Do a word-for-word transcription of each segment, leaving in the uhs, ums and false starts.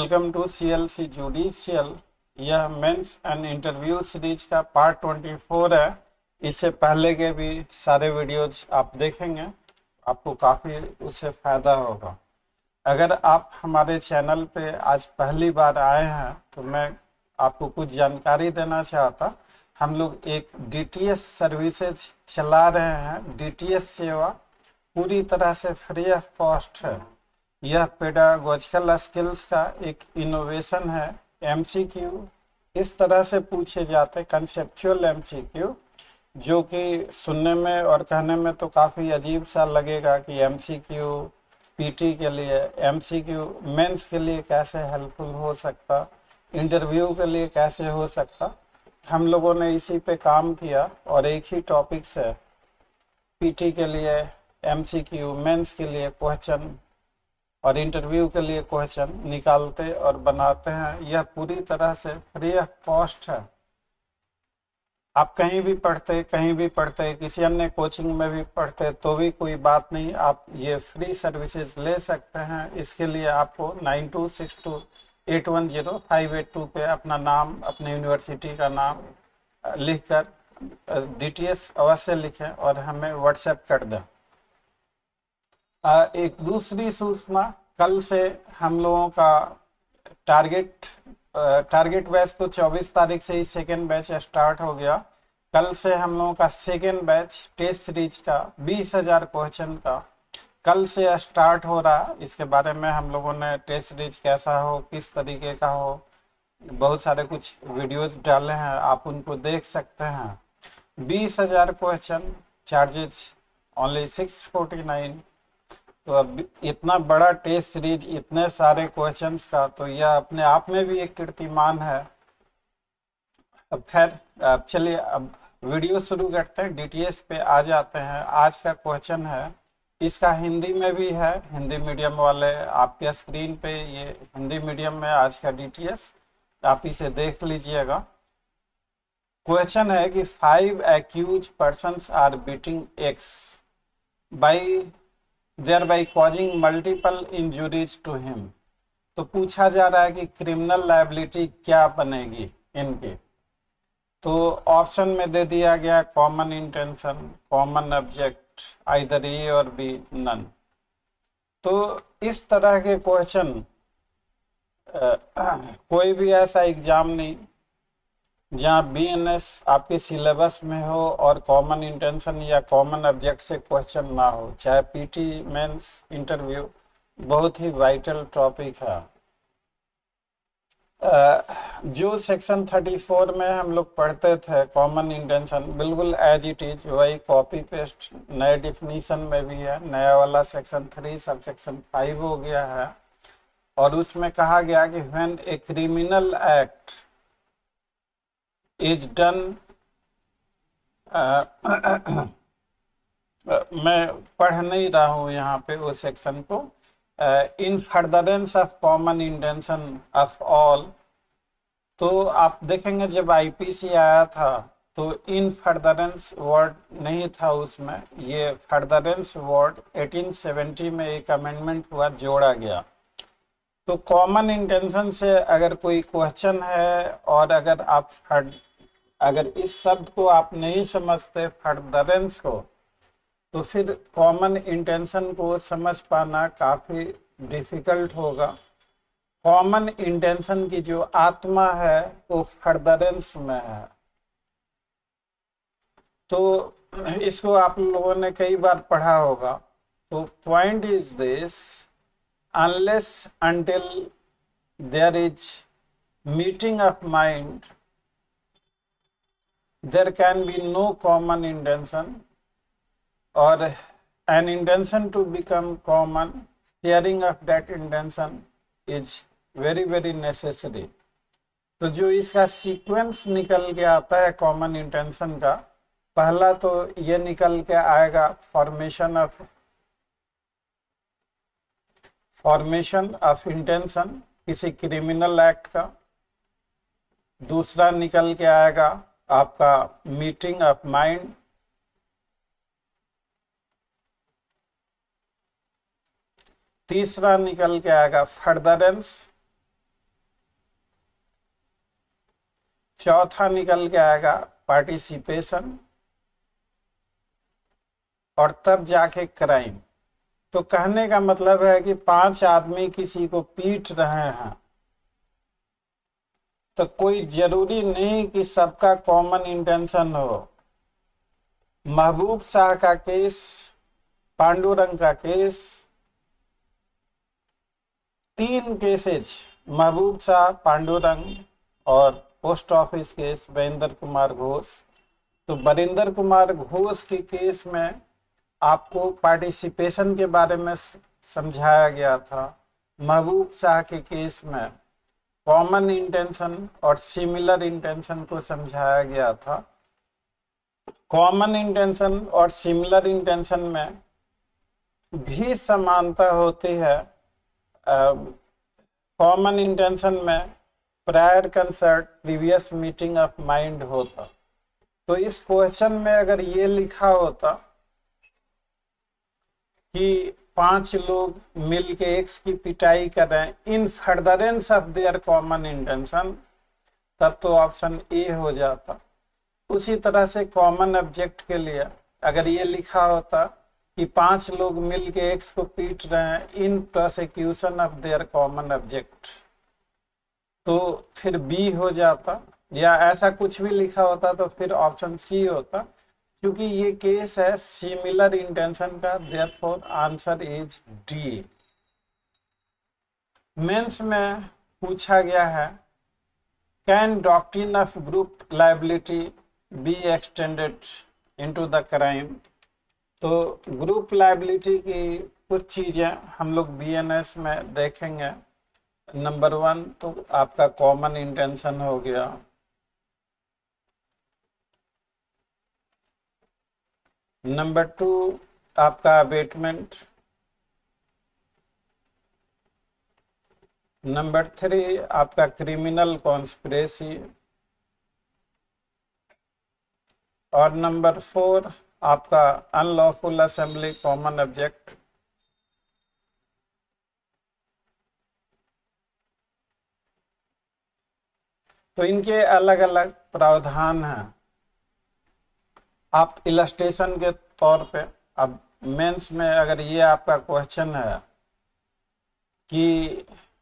Welcome to C L C judicial. यह mains and interview series का part चौबीस है। इससे पहले के भी सारे वीडियोज आप देखेंगे, आपको काफ़ी उससे फ़ायदा होगा। अगर आप हमारे चैनल पे आज पहली बार आए हैं तो मैं आपको कुछ जानकारी देना चाहता। हम लोग एक डी टी एस सर्विसेज चला रहे हैं। डी टी एस सेवा पूरी तरह से फ्री ऑफ कॉस्ट है। यह पेडागोजिकल स्किल्स का एक इनोवेशन है। एम सी क्यू इस तरह से पूछे जाते, कंसेप्चुअल एम सी क्यू, जो कि सुनने में और कहने में तो काफ़ी अजीब सा लगेगा कि M C Q P T के लिए, एम सी क्यू मेंस के लिए कैसे हेल्पफुल हो सकता, इंटरव्यू के लिए कैसे हो सकता। हम लोगों ने इसी पे काम किया और एक ही टॉपिक से पी टी के लिए एम सी क्यू, मेंस के लिए क्वेश्चन और इंटरव्यू के लिए क्वेश्चन निकालते और बनाते हैं। यह पूरी तरह से फ्री ऑफ कॉस्ट है। आप कहीं भी पढ़ते कहीं भी पढ़ते किसी अन्य कोचिंग में भी पढ़ते तो भी कोई बात नहीं, आप ये फ्री सर्विसेज ले सकते हैं। इसके लिए आपको nine two six two eight one zero five eight two पे अपना नाम, अपने यूनिवर्सिटी का नाम लिखकर डी टी एस अवश्य लिखें और हमें व्हाट्सएप कर दें। एक दूसरी सूचना, कल से हम लोगों का टारगेट टारगेट बैच तो चौबीस तारीख से ही सेकेंड बैच स्टार्ट हो गया। कल से हम लोगों का सेकेंड बैच टेस्ट सीरीज का बीस हजार क्वेश्चन का कल से स्टार्ट हो रहा। इसके बारे में हम लोगों ने टेस्ट सीरीज कैसा हो, किस तरीके का हो, बहुत सारे कुछ वीडियोज डाले हैं, आप उनको देख सकते हैं। बीस हजार question, charges only six forty nine. तो अब इतना बड़ा टेस्ट सीरीज, इतने सारे क्वेश्चंस का, तो यह अपने आप में भी एक कीर्तिमान है। अब खैर, अब चलिए अब वीडियो शुरू करते हैं, डी टी एस पे आ जाते हैं। आज का क्वेश्चन है, इसका हिंदी में भी है। हिंदी मीडियम वाले आपके स्क्रीन पे ये हिंदी मीडियम में आज का डी टी एस, आप इसे देख लीजिएगा। क्वेश्चन है कि five accused persons are beating X by thereby causing multiple injuries to him। तो पूछा जा रहा है कि क्रिमिनल लायबिलिटी क्या बनेगी इनकी। तो ऑप्शन में दे दिया गया common intention, common object, either A or B, none. तो इस तरह के क्वेश्चन कोई भी ऐसा एग्जाम नहीं जहाँ बी एन एस आपके सिलेबस में हो और कॉमन इंटेंशन या कॉमन ऑब्जेक्ट से क्वेश्चन ना हो, चाहे पीटी, मेंस, इंटरव्यू, बहुत ही वाइटल टॉपिक है। जो सेक्शन चौंतीस में हम लोग पढ़ते थे कॉमन इंटेंशन, बिल्कुल एज इट इज वही कॉपी पेस्ट नए डिफिनीशन में भी है। नया वाला section three sub section five हो गया है और उसमें कहा गया कि when a criminal act is done, मैं पढ़ नहीं रहा हूँ यहाँ पे उस सेक्शन को, in furtherance of common intention of all. तो आप देखेंगे जब आई पी सी आया था तो इन फर्दरेंस वर्ड नहीं था उसमें, ये फर्दरेंस वर्ड अठारह सौ सत्तर में एक अमेंडमेंट हुआ, जोड़ा गया। तो कॉमन इंटेंशन से अगर कोई क्वेश्चन है और अगर आप अगर इस शब्द को आप नहीं समझते, फर्दरेंस को, तो फिर कॉमन इंटेंशन को समझ पाना काफ़ी डिफिकल्ट होगा। कॉमन इंटेंशन की जो आत्मा है वो फर्दरेंस में है। तो इसको आप लोगों ने कई बार पढ़ा होगा। तो point is this, unless until there is meeting of mind, there can be no common intention, or an intention to become common, sharing of that intention is very very necessary। तो जो इसका सीक्वेंस निकल के आता है common intention का, पहला तो ये निकल के आएगा formation of formation of intention किसी क्रिमिनल एक्ट का। दूसरा निकल के आएगा आपका मीटिंग ऑफ माइंड। तीसरा निकल के आएगा फर्दरेंस। चौथा निकल के आएगा पार्टिसिपेशन, और तब जाके क्राइम। तो कहने का मतलब है कि पांच आदमी किसी को पीट रहे हैं तो कोई जरूरी नहीं कि सबका कॉमन इंटेंशन हो। महबूब शाह का केस, पांडुरंग का केस, तीन केसेज, महबूब शाह, पांडुरंग और post office case Virendra Kumar Ghosh. तो वीरेंद्र कुमार घोष के केस में आपको पार्टिसिपेशन के बारे में समझाया गया था। महबूब शाह के केस में कॉमन इंटेंशन और सिमिलर इंटेंशन को समझाया गया था। कॉमन इंटेंशन और सिमिलर इंटेंशन में भी समानता होती है। कॉमन uh, इंटेंशन में prior concert, previous meeting of mind होता। तो इस क्वेश्चन में अगर ये लिखा होता कि पांच लोग मिल के एक्स की पिटाई कर रहे हैं in furtherance of their common intention, तब तो ऑप्शन ए हो जाता। उसी तरह से कॉमन ऑब्जेक्ट के लिए अगर ये लिखा होता कि पांच लोग मिल के एक्स को पीट रहे हैं in prosecution of their common object, तो फिर बी हो जाता। या ऐसा कुछ भी लिखा होता तो फिर ऑप्शन सी होता, क्योंकि ये केस है सिमिलर इंटेंशन का, therefore answer is D. Mains में पूछा गया है can doctrine of group liability be extended into the crime. तो ग्रुप लायबिलिटी की कुछ चीजें हम लोग बीएनएस में देखेंगे। नंबर वन तो आपका कॉमन इंटेंशन हो गया। नंबर टू आपका अबेटमेंट। नंबर थ्री आपका क्रिमिनल कॉन्स्पिरेसी। और नंबर फोर आपका अनलॉफुल असेंबली कॉमन ऑब्जेक्ट। तो इनके अलग अलग प्रावधान हैं। आप इलस्ट्रेशन के तौर पे, अब मेंस में अगर ये आपका क्वेश्चन है कि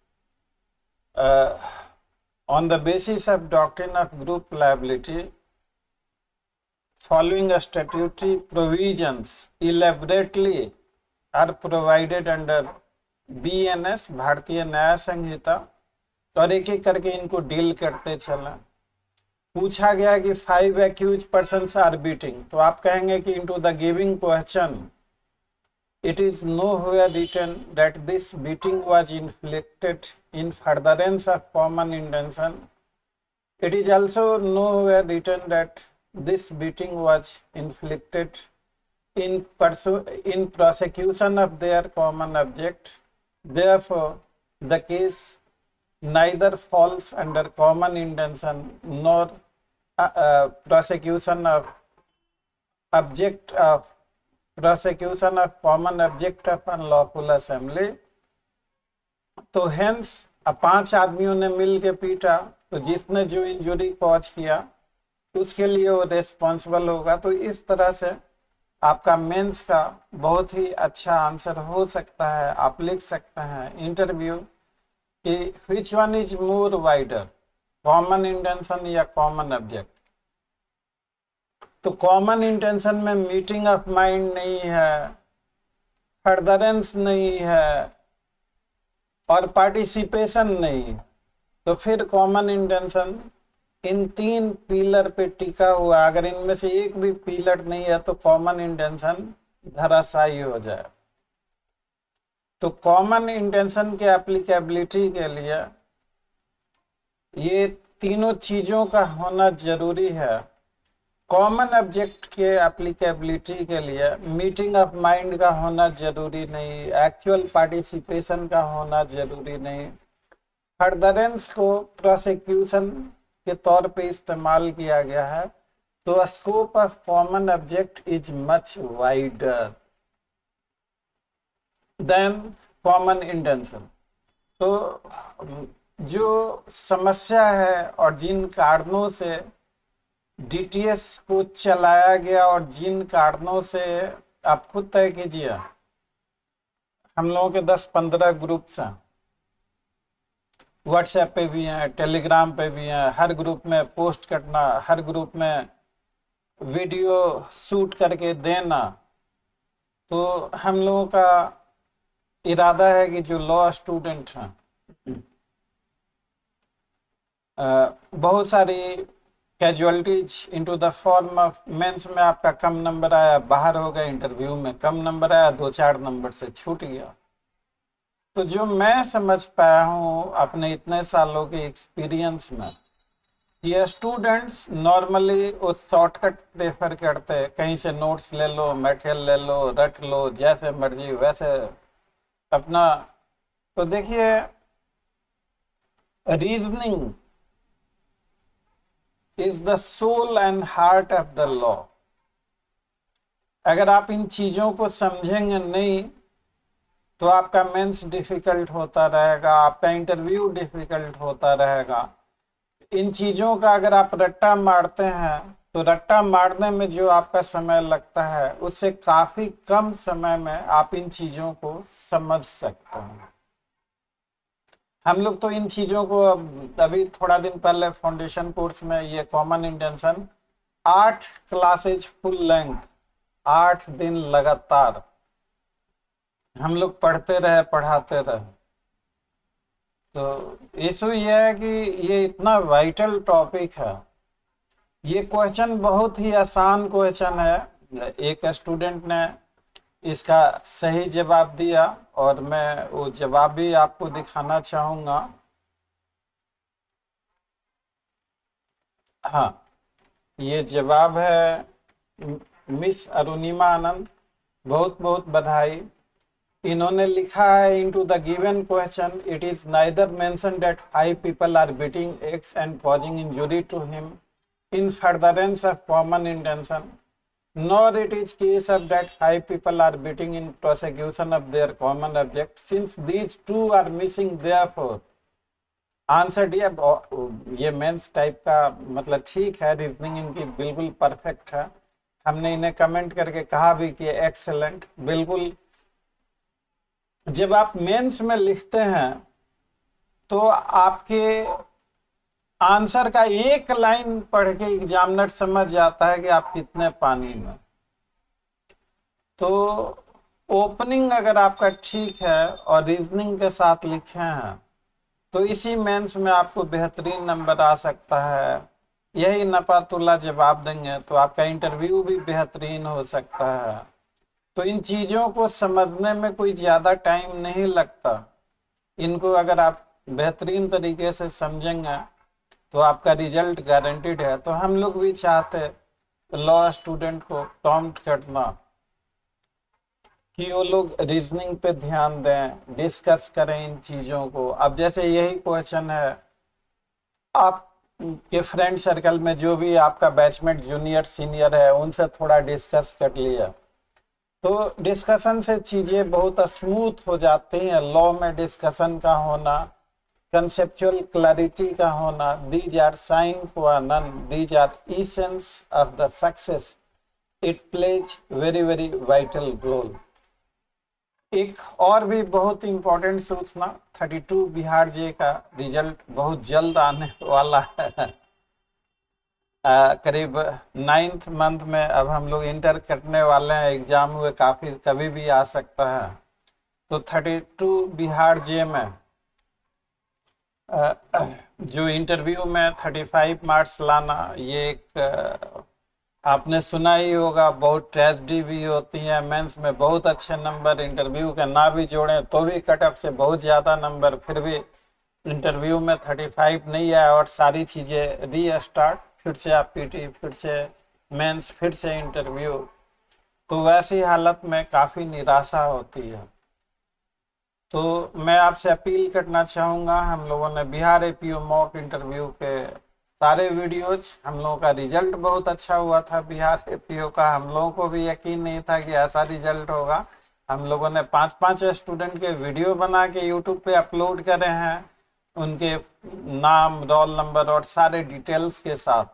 on the basis of doctrine of group liability following statutory provisions elaborately are provided under B N S Bharatiya Nyaya संहिता, और एक एक करके इनको डील करते चलें। पूछा गया कि five accused persons are beating, तो आप कहेंगे कि into the giving question it is nowhere written that this beating was inflicted in furtherance of common intention. It is also nowhere written that this beating was inflicted in in prosecution of their common object. Therefore, the case neither falls under common intention nor uh, uh, prosecution of object of prosecution of common object of unlawful assembly. तो hence अब पांच आदमियों ने मिल के पीटा, तो जिसने जो इंजुरी कॉज किया उसके लिए वो रेस्पॉन्सिबल होगा। तो इस तरह से आपका मेंस का बहुत ही अच्छा आंसर हो सकता है। आप लिख सकते हैं इंटरव्यू कि which one is more wider, common intention या कॉमन ऑब्जेक्ट। तो कॉमन इंटेंशन में मीटिंग ऑफ माइंड नहीं है, फर्दरेंस नहीं है और पार्टिसिपेशन नहीं है, तो फिर कॉमन इंटेंशन इन तीन पिलर पे टिका हुआ। अगर इनमें से एक भी पिलर नहीं है तो कॉमन इंटेंशन धराशायी हो जाए। तो कॉमन इंटेंशन के एप्लीकेबिलिटी के लिए ये तीनों चीजों का होना जरूरी है। कॉमन ऑब्जेक्ट के एप्लीकेबिलिटी के लिए मीटिंग ऑफ माइंड का होना जरूरी नहीं, एक्चुअल पार्टिसिपेशन का होना जरूरी नहीं। फर्दरेंस को प्रोसिक्यूशन के तौर पे इस्तेमाल किया गया है, तो scope of common object is much wider than common intention. तो जो समस्या है और जिन कारणों से डीटीएस को चलाया गया और जिन कारणों से आप खुद तय कीजिए। हम लोगों के दस पंद्रह ग्रुप्स हैं, व्हाट्सएप पे भी हैं, टेलीग्राम पे भी हैं। हर ग्रुप में पोस्ट करना, हर ग्रुप में वीडियो शूट करके देना। तो हम लोगों का इरादा है कि जो लॉ स्टूडेंट हैं, बहुत सारी casualties into the form of mains में आपका कम नंबर आया, बाहर हो गया, इंटरव्यू में कम नंबर आया, दो चार नंबर से छूट गया। तो जो मैं समझ पाया हूँ अपने इतने सालों के एक्सपीरियंस में, ये स्टूडेंट्स नॉर्मली वो शॉर्टकट प्रेफर करते हैं, कहीं से नोट्स ले लो, मटेरियल ले लो, रट लो, जैसे मर्जी वैसे अपना। तो देखिए, reasoning is the soul and heart of the law. अगर आप इन चीजों को समझेंगे नहीं तो आपका मेंस डिफिकल्ट होता रहेगा, आपका इंटरव्यू डिफिकल्ट होता रहेगा। इन चीजों का अगर आप रट्टा मारते हैं तो रट्टा मारने में जो आपका समय लगता है उससे काफी कम समय में आप इन चीजों को समझ सकते हैं। हम लोग तो इन चीजों को अभी थोड़ा दिन पहले फाउंडेशन कोर्स में ये कॉमन इंटेंशन आठ क्लासेज फुल लेंथ, आठ दिन लगातार हम लोग पढ़ते रहे, पढ़ाते रहे। तो इशू ये है कि ये इतना वाइटल टॉपिक है। ये क्वेश्चन बहुत ही आसान क्वेश्चन है। एक स्टूडेंट ने इसका सही जवाब दिया और मैं वो जवाब भी आपको दिखाना चाहूंगा। हाँ, ये जवाब है मिस अरुणिमा आनंद, बहुत बहुत बधाई। इन्होंने लिखा है, into the given question it is neither mention that five people are beating X and causing injury to him in furtherance of common intention, nor it is case of that five people are beating in prosecution of their common object, since these two are missing, therefore answer दिया। ये mains type का मतलब ठीक है, reasoning इनकी बिल्कुल perfect है। हमने इन्हें कमेंट करके कहा भी कि एक्सेलेंट। बिल्कुल, जब आप मेंस में लिखते हैं तो आपके आंसर का एक लाइन पढ़ के एग्जामिनर समझ जाता है कि आप कितने पानी में। तो ओपनिंग अगर आपका ठीक है और रीजनिंग के साथ लिखे हैं तो इसी मेंस में आपको बेहतरीन नंबर आ सकता है। यही नपातुल्ला जवाब देंगे तो आपका इंटरव्यू भी बेहतरीन हो सकता है। तो इन चीज़ों को समझने में कोई ज़्यादा टाइम नहीं लगता। इनको अगर आप बेहतरीन तरीके से समझेंगे तो आपका रिजल्ट गारंटीड है। तो हम लोग भी चाहते लॉ स्टूडेंट को प्रॉम्प्ट करना कि वो लोग रीजनिंग पे ध्यान दें, डिस्कस करें इन चीज़ों को। अब जैसे यही क्वेश्चन है, आप के फ्रेंड सर्कल में जो भी आपका बैचमेट जूनियर सीनियर है उनसे थोड़ा डिस्कस कर लिया तो डिस्कशन से चीज़ें बहुत स्मूथ हो जाती हैं। लॉ में डिस्कशन का होना, conceptual clarity का होना, these are sign qua non, these are essence of the success, it plays very very vital role। एक और भी बहुत इंपॉर्टेंट सूचना, बत्तीस बिहार जे का रिजल्ट बहुत जल्द आने वाला है। आ, करीब नाइन्थ मंथ में अब हम लोग इंटर करने वाले हैं। एग्जाम हुए काफी, कभी भी आ सकता है। तो बत्तीस बिहार जे में जो इंटरव्यू में पैंतीस मार्क्स लाना, ये एक आपने सुना ही होगा, बहुत ट्रेजेडी भी होती है। मेंस में बहुत अच्छे नंबर, इंटरव्यू के ना भी जोड़ें तो भी कट ऑफ से बहुत ज़्यादा नंबर, फिर भी इंटरव्यू में पैंतीस नहीं आया और सारी चीज़ें री स्टार्ट, फिर से आप पीटी, फिर से मेंस, फिर से इंटरव्यू। तो वैसी हालत में काफ़ी निराशा होती है। तो मैं आपसे अपील करना चाहूँगा, हम लोगों ने बिहार एपीओ मॉक इंटरव्यू के सारे वीडियोज, हम लोगों का रिजल्ट बहुत अच्छा हुआ था बिहार एपीओ का। हम लोगों को भी यकीन नहीं था कि ऐसा रिजल्ट होगा। हम लोगों ने पाँच पाँच स्टूडेंट के वीडियो बना के यूट्यूब पे अपलोड करे हैं उनके नाम, रोल नंबर और सारे डिटेल्स के साथ।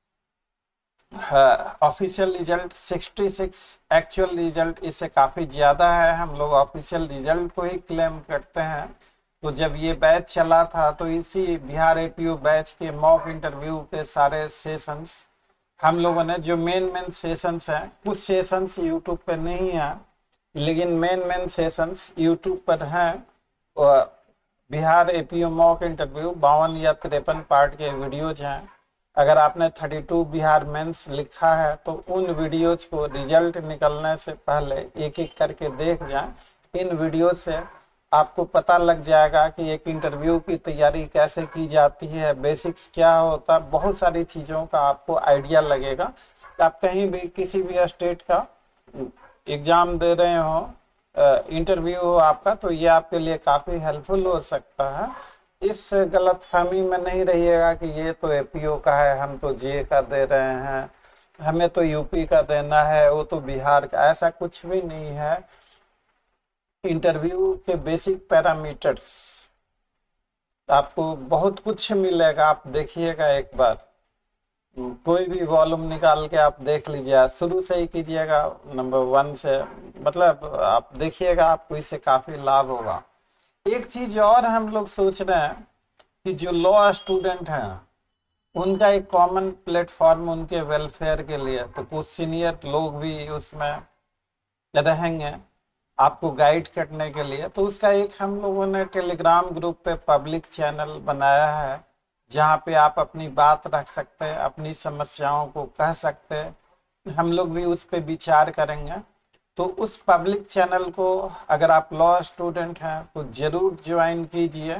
Official result sixty six, actual result इससे काफ़ी ज़्यादा है। हम लोग ऑफिशियल रिजल्ट को ही क्लेम करते हैं। तो जब ये बैच चला था तो इसी बिहार एपीओ बैच के मॉक इंटरव्यू के सारे सेशंस हम लोगों ने, जो मेन मेन सेशंस हैं, कुछ सेशंस यूट्यूब पे नहीं है लेकिन मेन मेन सेशंस यूट्यूब पर हैं। बिहार एपीओ मॉक इंटरव्यू बावन या तिरपन पार्ट के वीडियोज हैं। अगर आपने बत्तीस बिहार मेंस लिखा है तो उन वीडियोज को रिजल्ट निकलने से पहले एक एक करके देख जाएं। इन वीडियो से आपको पता लग जाएगा कि एक इंटरव्यू की तैयारी कैसे की जाती है, बेसिक्स क्या होता है, बहुत सारी चीज़ों का आपको आइडिया लगेगा। आप कहीं भी किसी भी स्टेट का एग्ज़ाम दे रहे हो, इंटरव्यू हो आपका, तो ये आपके लिए काफ़ी हेल्पफुल हो सकता है। इस गलत फहमी में नहीं रहिएगा कि ये तो एपीओ का है, हम तो जे का दे रहे हैं, हमें तो यूपी का देना है, वो तो बिहार का। ऐसा कुछ भी नहीं है। इंटरव्यू के बेसिक पैरामीटर्स आपको बहुत कुछ मिलेगा। आप देखिएगा, एक बार कोई भी वॉल्यूम निकाल के आप देख लीजिए, शुरू से ही कीजिएगा नंबर वन से, मतलब आप देखिएगा, आपको इससे काफ़ी लाभ होगा। एक चीज और हम लोग सोच रहे हैं कि जो लॉ स्टूडेंट हैं उनका एक कॉमन प्लेटफॉर्म उनके वेलफेयर के लिए, तो कुछ सीनियर लोग भी उसमें रहेंगे आपको गाइड करने के लिए। तो उसका एक हम लोगों ने टेलीग्राम ग्रुप पे पब्लिक चैनल बनाया है जहाँ पे आप अपनी बात रख सकते हैं, अपनी समस्याओं को कह सकते हैं। हम लोग भी उस पर विचार करेंगे। तो उस पब्लिक चैनल को अगर आप लॉ स्टूडेंट हैं तो जरूर ज्वाइन कीजिए।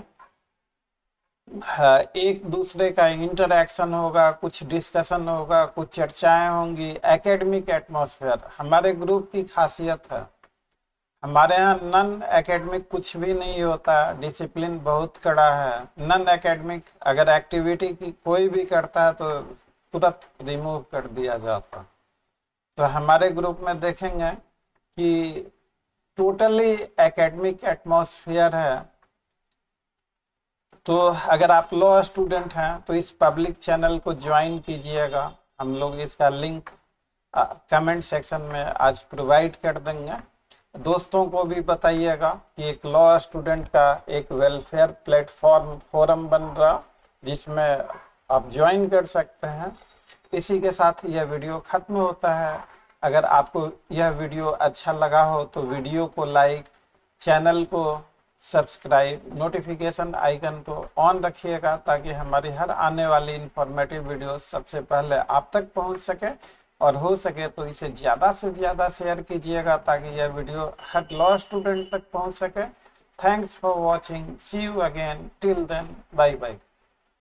एक दूसरे का इंटरेक्शन होगा, कुछ डिस्कशन होगा, कुछ चर्चाएं होंगी। एकेडमिक एटमॉस्फेयर हमारे ग्रुप की खासियत है। हमारे यहाँ नन एकेडमिक कुछ भी नहीं होता, डिसिप्लिन बहुत कड़ा है। नन एकेडमिक अगर एक्टिविटी की कोई भी करता है तो तुरंत रिमूव कर दिया जाता। तो हमारे ग्रुप में देखेंगे कि टोटली एकेडमिक एटमॉस्फेयर है। तो अगर आप लॉ स्टूडेंट हैं तो इस पब्लिक चैनल को ज्वाइन कीजिएगा। हम लोग इसका लिंक कमेंट सेक्शन में आज प्रोवाइड कर देंगे। दोस्तों को भी बताइएगा कि एक लॉ स्टूडेंट का एक वेलफेयर प्लेटफॉर्म फोरम बन रहा जिसमें आप ज्वाइन कर सकते हैं। इसी के साथ यह वीडियो खत्म होता है। अगर आपको यह वीडियो अच्छा लगा हो तो वीडियो को लाइक, चैनल को सब्सक्राइब, नोटिफिकेशन आइकन को ऑन रखिएगा ताकि हमारी हर आने वाली इंफॉर्मेटिव वीडियो सबसे पहले आप तक पहुंच सके। और हो सके तो इसे ज़्यादा से ज़्यादा शेयर कीजिएगा ताकि यह वीडियो हर लॉ स्टूडेंट तक पहुंच सके। Thanks for watching, see you again, till then, bye bye.